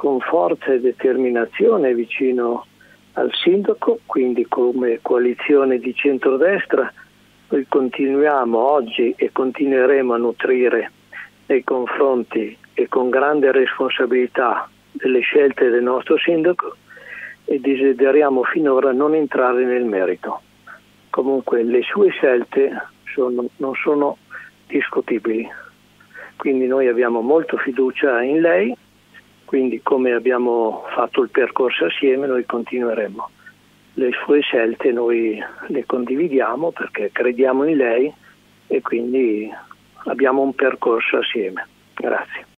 con forza e determinazione vicino al sindaco, quindi come coalizione di centrodestra noi continuiamo oggi e continueremo a nutrire nei confronti e con grande responsabilità delle scelte del nostro sindaco e desideriamo finora non entrare nel merito. Comunque le sue scelte non sono discutibili, quindi noi abbiamo molta fiducia in lei, quindi come abbiamo fatto il percorso assieme noi continueremo. Le sue scelte noi le condividiamo perché crediamo in lei e quindi abbiamo un percorso assieme. Grazie.